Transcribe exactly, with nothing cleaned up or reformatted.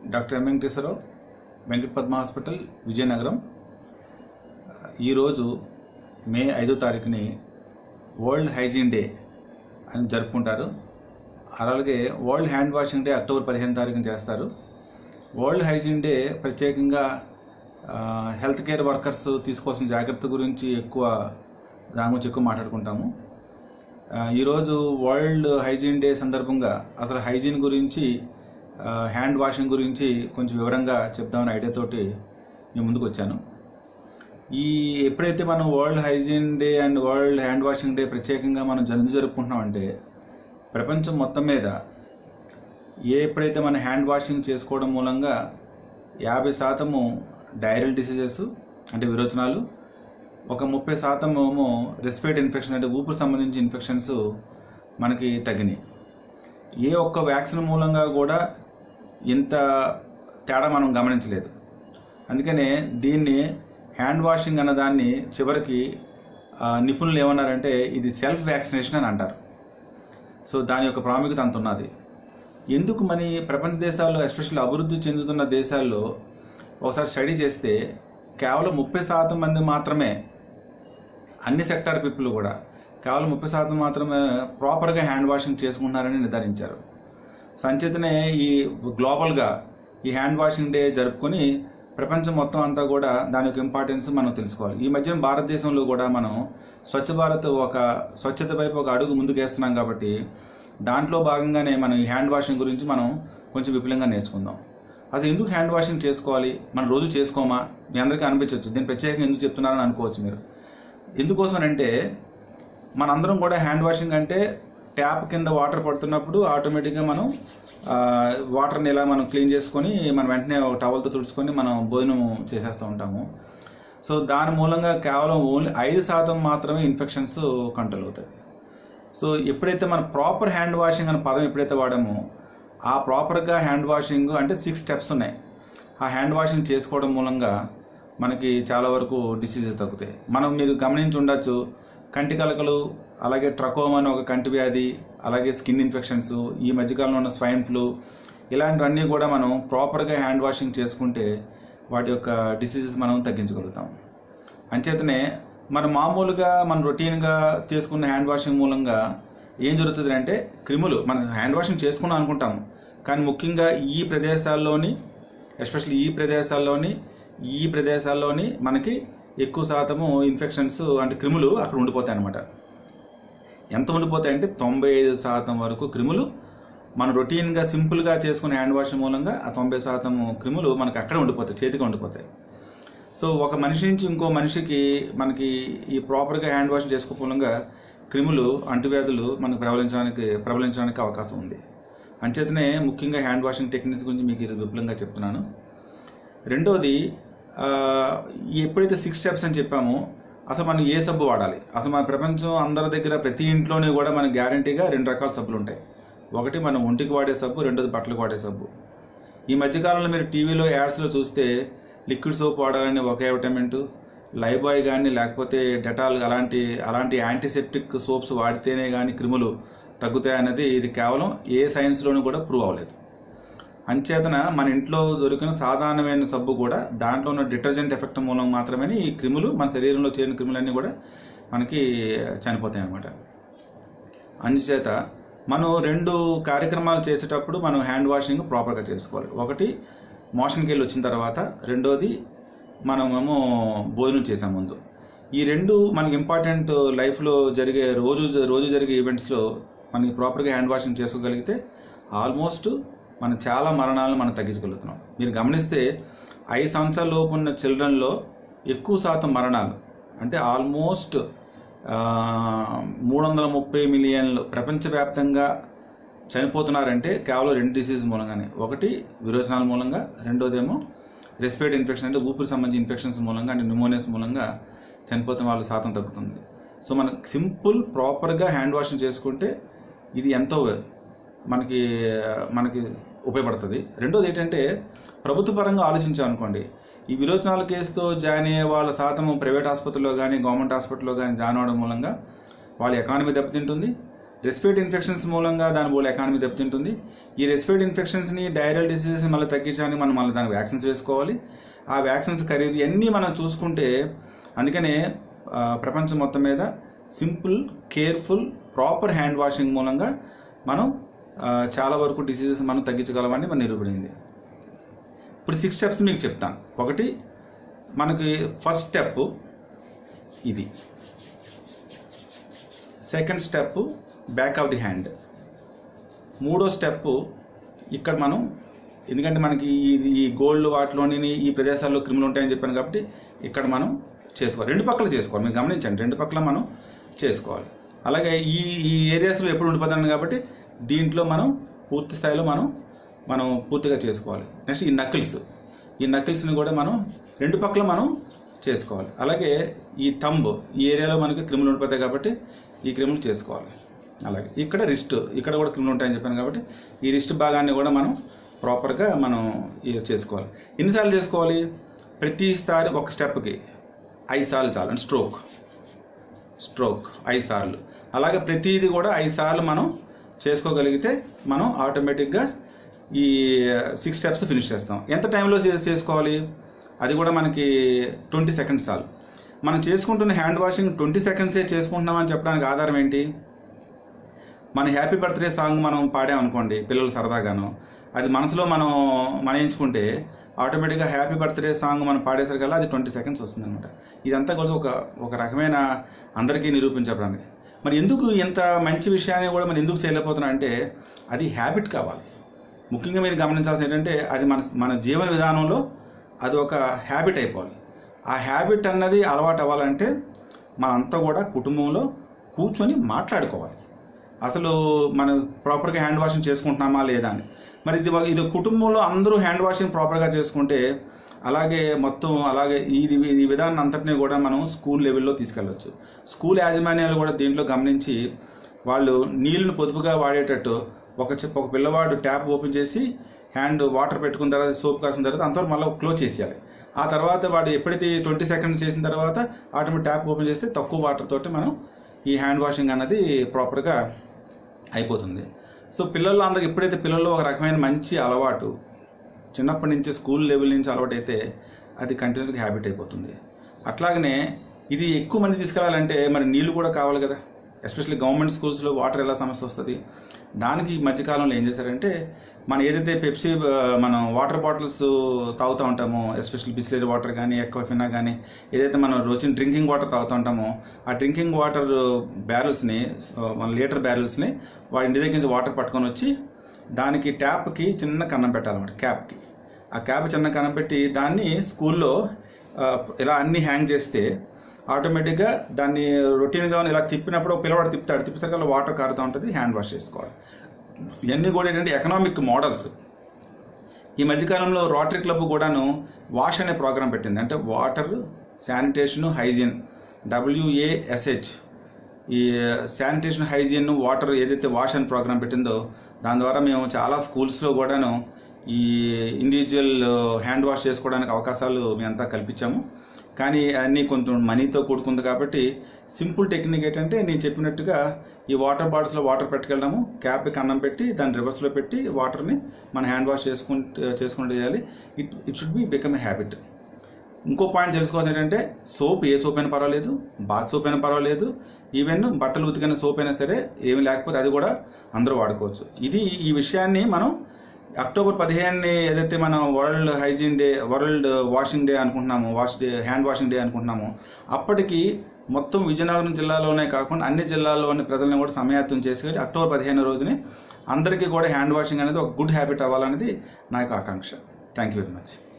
Doctor M Venkateswararao, Venkata Padma hospital, Vizianagaram. ఈరోజు May ఐదో తారీఖుని వరల్డ్ హైజీన్ డే అని జరుపుకుంటారు. అలాగే world hand washing day October పదిహేను తారీఖున చేస్తారు. వరల్డ్ హైజీన్ డే ప్రత్యేకంగా హెల్త్ కేర్ వర్కర్స్ తీసుకోవాల్సిన జాగ్రత్త గురించి ఎక్కువ దాని గురించి ఎక్కువ మాట్లాడుకుంటాము. ఈరోజు వరల్డ్ హైజీన్ డే సందర్భంగా అసలు హైజీన్ గురించి, హ్యాండ్ వాషింగ్ గురించి కొంచెం వివరంగా చెప్దామని ఐడియాతోటి నేను ముందుకు వచ్చాను. ఈ ఎప్పుడైతే మనం world hygiene day and world hand washing day ప్రత్యేకంగా మనం జరుపు జరుపుకుంటున్నామంటే ప్రపంచం మొత్తం మీద ఎప్పుడైతే మనం హ్యాండ్ వాషింగ్ చేసుకోవడం మూలంగా యాభై శాతము డైరల్ డిసీజెస్ అంటే విరోచనాలు, ఒక ముప్పై శాతం ఏమో రెస్పిరేటరీ ఇన్ఫెక్షన్ అంటే ఊపిరి సంబంధించిన ఇన్ఫెక్షన్స్ మనకి తగ్గినాయి. ఏ ఒక్క వ్యాక్సిన్ మూలంగా కూడా ఇంత తేడా మనం గమనించలేదు. అందుకనే దీన్ని హ్యాండ్ వాషింగ్ అన్న దాన్ని చివరికి నిపుణులు ఏమన్నారంటే ఇది సెల్ఫ్ వ్యాక్సినేషన్ అని అంటారు. సో దాని యొక్క ప్రాముఖ్యత అంత ఉన్నది. ఎందుకు మరి ప్రపంచ దేశాల్లో, ఎస్పెషల్లీ అభివృద్ధి చెందుతున్న దేశాల్లో ఒకసారి స్టడీ చేస్తే కేవలం ముప్పై శాతం మంది మాత్రమే, అన్ని సెక్టార్ పీపుల్ కూడా కేవలం ముప్పై శాతం మాత్రమే ప్రాపర్గా హ్యాండ్ వాషింగ్ చేసుకుంటున్నారని నిర్ధారించారు. సో అంచేతనే ఈ గ్లోబల్గా ఈ హ్యాండ్ వాషింగ్ డే జరుపుకొని ప్రపంచం మొత్తం అంతా కూడా దాని యొక్క ఇంపార్టెన్స్ మనం తెలుసుకోవాలి. ఈ మధ్య భారతదేశంలో కూడా మనం స్వచ్ఛ భారత్ ఒక స్వచ్ఛత వైపు ఒక అడుగు ముందుకు వేస్తున్నాం కాబట్టి దాంట్లో భాగంగానే మనం ఈ హ్యాండ్ వాషింగ్ గురించి మనం కొంచెం విపులంగా నేర్చుకుందాం. అసలు ఎందుకు హ్యాండ్ వాషింగ్ చేసుకోవాలి, మనం రోజు చేసుకోమా, మీ అందరికీ అనిపించవచ్చు దీన్ని ప్రత్యేకంగా ఎందుకు చెప్తున్నారని అనుకోవచ్చు మీరు. ఎందుకోసం అంటే మనందరం కూడా హ్యాండ్ వాషింగ్ అంటే ట్యాప్ కింద వాటర్ పడుతున్నప్పుడు ఆటోమేటిక్గా మనం వాటర్ని ఇలా మనం క్లీన్ చేసుకొని మనం వెంటనే ఒక టవల్తో తుడుచుకొని మనం భోజనం చేసేస్తూ ఉంటాము. సో దాని మూలంగా కేవలం ఓన్లీ ఐదు శాతం మాత్రమే ఇన్ఫెక్షన్స్ కంట్రోల్ అవుతాయి. సో ఎప్పుడైతే మనం ప్రాపర్ హ్యాండ్ వాషింగ్ అనే పదం ఎప్పుడైతే వాడామో ఆ ప్రాపర్గా హ్యాండ్ వాషింగ్ అంటే సిక్స్ స్టెప్స్ ఉన్నాయి. ఆ హ్యాండ్ వాషింగ్ చేసుకోవడం మూలంగా మనకి చాలా వరకు డిసీజెస్ తగ్గుతాయి. మనం మీరు గమనించి ఉండొచ్చు, కంటి కలకలు, అలాగే ట్రకోమా అని ఒక కంటి వ్యాధి, అలాగే స్కిన్ ఇన్ఫెక్షన్స్, ఈ మధ్యకాలంలో ఉన్న స్వైన్ ఫ్లూ, ఇలాంటివన్నీ కూడా మనం ప్రాపర్గా హ్యాండ్ వాషింగ్ చేసుకుంటే వాటి యొక్క డిసీజెస్ మనం తగ్గించగలుగుతాం. అంచేతనే మనం మామూలుగా మనం రొటీన్గా చేసుకున్న హ్యాండ్ వాషింగ్ మూలంగా ఏం జరుగుతుంది అంటే క్రిములు మనం హ్యాండ్ వాషింగ్ చేసుకున్నాం అనుకుంటాము, కానీ ముఖ్యంగా ఈ ప్రదేశాల్లోని ఎస్పెషల్లీ ఈ ప్రదేశాల్లోని ఈ ప్రదేశాల్లోని మనకి ఎక్కువ శాతము ఇన్ఫెక్షన్స్ అంటే క్రిములు అక్కడ ఉండిపోతాయి అనమాట. ఎంత ఉండిపోతాయి అంటే తొంభై ఐదు శాతం వరకు క్రిములు మనం రొటీన్గా సింపుల్గా చేసుకునే హ్యాండ్ వాష్ మూలంగా ఆ తొంభై శాతం క్రిములు మనకి అక్కడే ఉండిపోతాయి, చేతికి ఉండిపోతాయి. సో ఒక మనిషి నుంచి ఇంకో మనిషికి మనకి ఈ ప్రాపర్గా హ్యాండ్ వాష్ చేసుకో మూలంగా క్రిములు, అంటువ్యాధులు మనకు ప్రబలించడానికి ప్రబలించడానికి అవకాశం ఉంది. అంచేతనే ముఖ్యంగా హ్యాండ్ వాషింగ్ టెక్నిక్స్ గురించి మీకు విపులంగా చెప్తున్నాను. రెండోది, ఎప్పుడైతే సిక్స్ స్టెప్స్ అని చెప్పామో అసలు మనం ఏ సబ్బు వాడాలి. అసలు మన ప్రపంచం అందరి దగ్గర ప్రతి ఇంట్లోనే కూడా మనకి గ్యారంటీగా రెండు రకాల సబ్బులు ఉంటాయి. ఒకటి మనం ఒంటికి వాడే సబ్బు, రెండోది బట్టలకు వాడే సబ్బు. ఈ మధ్యకాలంలో మీరు టీవీలో యాడ్స్లో చూస్తే లిక్విడ్ సోప్ వాడాలని ఒక అడ్వర్టైజ్మెంట్, లైబాయ్ కానీ లేకపోతే డెటాల్ అలాంటి అలాంటి యాంటీసెప్టిక్ సోప్స్ వాడితేనే కానీ క్రిములు తగ్గుతాయన్నది ఇది కేవలం ఏ సైన్స్లోనూ కూడా ప్రూవ్ అవ్వలేదు. అంచేతన మన ఇంట్లో దొరికిన సాధారణమైన సబ్బు కూడా దాంట్లో ఉన్న డిటర్జెంట్ ఎఫెక్ట్ మూలం మాత్రమే ఈ క్రిములు మన శరీరంలో చేరిన క్రిములన్నీ కూడా మనకి చనిపోతాయి అన్నమాట. అందుచేత మనం రెండు కార్యక్రమాలు చేసేటప్పుడు మనం హ్యాండ్ వాషింగ్ ప్రాపర్గా చేసుకోవాలి. ఒకటి మోషన్కి వెళ్ళి వచ్చిన తర్వాత, రెండోది మనమేమో భోజనం చేసే ముందు. ఈ రెండు మనకి ఇంపార్టెంట్ లైఫ్లో జరిగే రోజు రోజు జరిగే ఈవెంట్స్లో మనకి ప్రాపర్గా హ్యాండ్ వాషింగ్ చేసుకోగలిగితే ఆల్మోస్ట్ మనం చాలా మరణాలను మనం తగ్గించగలుగుతున్నాం. మీరు గమనిస్తే ఐదు సంవత్సరాల లోపు ఉన్న చిల్డ్రన్లో ఎక్కువ శాతం మరణాలు అంటే ఆల్మోస్ట్ మూడు వందల ముప్పై మిలియన్లు ప్రపంచవ్యాప్తంగా చనిపోతున్నారంటే కేవలం రెండు డిసీజ్ మూలంగానే. ఒకటి విరోచనాల మూలంగా, రెండోదేమో రెస్పిరేటరీ ఇన్ఫెక్షన్ అంటే ఊపిరి సంబంధించిన ఇన్ఫెక్షన్స్ మూలంగా అంటే న్యూమోనియాస్ మూలంగా చనిపోతున్న వాళ్ళ శాతం తగ్గుతుంది. సో మనం సింపుల్ ప్రాపర్గా హ్యాండ్ వాషింగ్ చేసుకుంటే ఇది ఎంతో మనకి మనకి ఉపయోగపడుతుంది. రెండోది ఏంటంటే ప్రభుత్వ పరంగా ఆలోచించామనుకోండి, ఈ విరోచనాల కేసుతో జాయిన్ అయ్యే వాళ్ళ శాతం ప్రైవేట్ ఆసుపత్రిలో కానీ గవర్నమెంట్ హాస్పిటల్లో కానీ జాయిన్ అవడం మూలంగా వాళ్ళ ఎకానమీ దెబ్బతింటుంది. రెస్పిరేటరీ ఇన్ఫెక్షన్స్ మూలంగా దాని మూల ఎకానమీ దెబ్బతింటుంది. ఈ రెస్పిరేటరీ ఇన్ఫెక్షన్స్ని, డైరియల్ డిసీజెస్ మళ్ళీ తగ్గించడానికి మనం మళ్ళీ దానికి వ్యాక్సిన్స్ వేసుకోవాలి. ఆ వ్యాక్సిన్స్ ఖరీదు ఇవన్నీ మనం చూసుకుంటే, అందుకనే ప్రపంచం మొత్తం మీద simple, careful, proper hand washing మూలంగా మనం చాలా వరకు డిసీజెస్ మనం తగ్గించగలమని మనం నిరూపణింది. ఇప్పుడు సిక్స్ స్టెప్స్ మీకు చెప్తాను. ఒకటి, మనకి ఫస్ట్ స్టెప్ ఇది. Second step back of the hand. మూడో స్టెప్ ఇక్కడ మనం, ఎందుకంటే మనకి ఇది ఈ గోల్డ్ వాటిలోని ఈ ప్రదేశాల్లో క్రిములు ఉంటాయని చెప్పాను కాబట్టి ఇక్కడ మనం చేసుకోవాలి. రెండు పక్కల చేసుకోవాలి. మీరు గమనించండి, రెండు పక్కల మనం చేసుకోవాలి. అలాగే ఈ ఈ ఏరియాస్లో ఎప్పుడు ఉండిపోతాను కాబట్టి దీంట్లో మనం పూర్తి స్థాయిలో మనం మనం పూర్తిగా చేసుకోవాలి. నెక్స్ట్ ఈ నకిల్స్, ఈ నకిల్స్ని కూడా మనం రెండు పక్కల మనం చేసుకోవాలి. అలాగే ఈ థంబ్, ఈ ఏరియాలో మనకి క్రిములు ఉండిపోతాయి కాబట్టి ఈ క్రిములు చేసుకోవాలి. అలాగే ఇక్కడ రిస్ట్, ఇక్కడ కూడా క్రిములు ఉంటాయని చెప్పాను కాబట్టి ఈ రిస్ట్ భాగాన్ని కూడా మనం ప్రాపర్గా మనం చేసుకోవాలి. ఎన్నిసార్లు చేసుకోవాలి? ప్రతిసారి ఒక స్టెప్కి ఐదు సార్లు చాలు. అంటే స్ట్రోక్ స్ట్రోక్ ఐదు సార్లు. అలాగే ప్రతిదీ కూడా ఐదు సార్లు మనం చేసుకోగలిగితే మనం ఆటోమేటిక్గా ఈ సిక్స్ స్టెప్స్ ఫినిష్ చేస్తాం. ఎంత టైంలో చేసుకోవాలి? అది కూడా మనకి ట్వంటీ సెకండ్స్ చాలు. మనం చేసుకుంటున్న హ్యాండ్ వాషింగ్ ట్వంటీ సెకండ్సే చేసుకుంటున్నామని చెప్పడానికి ఆధారం ఏంటి? మన హ్యాపీ బర్త్డే సాంగ్ మనం పాడామనుకోండి పిల్లలు సరదాగాను, అది మనసులో మనం మనయించుకుంటే ఆటోమేటిక్గా హ్యాపీ బర్త్డే సాంగ్ మనం పాడేసరికల్లా అది ట్వంటీ సెకండ్స్ వస్తుంది అనమాట. ఇదంతా కూడా ఒక ఒక రకమైన అందరికీ నిరూపించడానికి. మరి ఎందుకు ఇంత మంచి విషయాన్ని కూడా మనం ఎందుకు చేయలేకపోతున్నాం అంటే అది హ్యాబిట్ కావాలి. ముఖ్యంగా మీరు గమనించాల్సిన ఏంటంటే అది మన మన జీవన విధానంలో అది ఒక హ్యాబిట్ అయిపోవాలి. ఆ హ్యాబిట్ అన్నది అలవాటు అవ్వాలంటే మనంతా కూడా కుటుంబంలో కూర్చొని మాట్లాడుకోవాలి. అసలు మనం ప్రాపర్గా హ్యాండ్ వాషింగ్ చేసుకుంటున్నామా లేదా అని. మరి ఇది ఇది కుటుంబంలో అందరూ హ్యాండ్ వాషింగ్ ప్రాపర్గా చేసుకుంటే అలాగే మొత్తం అలాగే ఇది ఈ విధానం అంతటినీ కూడా మనం స్కూల్ లెవెల్లో తీసుకెళ్ళవచ్చు. స్కూల్ యాజమాన్యాలు కూడా దీంట్లో గమనించి వాళ్ళు నీళ్ళను పొదుపుగా వాడేటట్టు ఒక ఒక పిల్లవాడు ట్యాప్ ఓపెన్ చేసి హ్యాండ్ వాటర్ పెట్టుకున్న తర్వాత సోప్ కాసిన తర్వాత అంతవరకు మళ్ళీ క్లోజ్ చేసేయాలి. ఆ తర్వాత వాడు ఎప్పుడైతే ట్వంటీ సెకండ్స్ చేసిన తర్వాత ఆటోమేటిక్ ట్యాప్ ఓపెన్ చేస్తే తక్కువ వాటర్ తోటి మనం ఈ హ్యాండ్ వాషింగ్ అన్నది ప్రాపర్గా అయిపోతుంది. సో పిల్లల్లో అందరికి ఎప్పుడైతే పిల్లల్లో ఒక రకమైన మంచి అలవాటు చిన్నప్పటి నుంచి స్కూల్ లెవెల్ నుంచి అలవాటు అయితే అది కంటిన్యూస్గా హ్యాబిట్ అయిపోతుంది. అట్లాగనే ఇది ఎక్కువ మంది తీసుకెళ్లాలంటే మరి నీళ్లు కూడా కావాలి కదా. ఎస్పెషల్లీ గవర్నమెంట్ స్కూల్స్లో వాటర్ ఎలా సమస్య వస్తుంది. దానికి ఈ మధ్యకాలంలో ఏం చేశారంటే మనం ఏదైతే పెప్సీ మనం వాటర్ బాటిల్స్ తాగుతూ ఉంటామో, ఎస్పెషల్లీ బిస్లరీ వాటర్ కానీ ఎక్వాఫినా కానీ ఏదైతే మనం రోజు డ్రింకింగ్ వాటర్ తాగుతూ ఉంటామో ఆ డ్రింకింగ్ వాటర్ బ్యారెల్స్ని, మన లీటర్ బ్యారెల్స్ని వాడి ఇంటి దగ్గర నుంచి వాటర్ పట్టుకొని వచ్చి దానికి ట్యాప్కి చిన్న కన్నం పెట్టాలన్నమాట. క్యాప్కి ఆ క్యాప్ చిన్న కన్నం పెట్టి దాన్ని స్కూల్లో ఇలా అన్ని హ్యాంగ్ చేస్తే ఆటోమేటిక్గా దాన్ని రొటీన్గా ఇలా తిప్పినప్పుడు ఒక పిల్లవాడు తిప్పుతాడు, తిప్పేసరికి వాటర్ కారుతూ ఉంటుంది, హ్యాండ్ వాష్ చేసుకోవాలి. ఇవన్నీ కూడా ఏంటంటే ఎకనామిక్ మోడల్స్. ఈ మధ్యకాలంలో రోటరీ క్లబ్ కూడాను వాష్ అనే ప్రోగ్రాం పెట్టింది. అంటే వాటర్, శానిటేషన్, హైజీన్, డబ్ల్యూఏఎస్హెచ్. ఈ శానిటేషన్, హైజీన్, వాటర్ ఏదైతే వాష్ అనే ప్రోగ్రాం పెట్టిందో దాని ద్వారా మేము చాలా స్కూల్స్లో కూడాను ఈ ఇండివిజువల్ హ్యాండ్ వాష్ చేసుకోవడానికి అవకాశాలు మేమంతా కల్పించాము. కానీ అన్నీ కొంచెం మనీతో కూడుకుంది కాబట్టి సింపుల్ టెక్నిక్ ఏంటంటే నేను చెప్పినట్టుగా ఈ వాటర్ బాటిల్స్లో వాటర్ పెట్టుకెళ్ళడము, క్యాప్కి అన్నం పెట్టి దాన్ని రివర్స్లో పెట్టి వాటర్ని మన హ్యాండ్ వాష్ చేసుకుంటూ చేసుకుంటూ చేయాలి. It it should be become a habit. ఇంకో పాయింట్ తెలుసుకోవాల్సి ఏంటంటే సోప్, ఏ సోప్ అయినా పర్వాలేదు, బాత్ సోప్ అయినా పర్వాలేదు, ఈవెన్ బట్టలు ఉతికిన సోప్ అయినా సరే ఏమి లేకపోతే అది కూడా అందరూ వాడుకోవచ్చు. ఇది ఈ విషయాన్ని మనం అక్టోబర్ పదిహేనుని ఏదైతే మనం world hygiene day, world washing day అనుకుంటున్నాము, wash day, hand washing day అనుకుంటున్నాము, అప్పటికి మొత్తం విజయనగరం జిల్లాలోనే కాకుండా అన్ని జిల్లాల్లోని ప్రజలను కూడా సమాయత్తం చేసి అక్టోబర్ పదిహేను రోజుని అందరికీ కూడా హ్యాండ్ వాషింగ్ అనేది ఒక గుడ్ హ్యాబిట్ అవ్వాలనేది నా యొక్క ఆకాంక్ష. Thank you very much.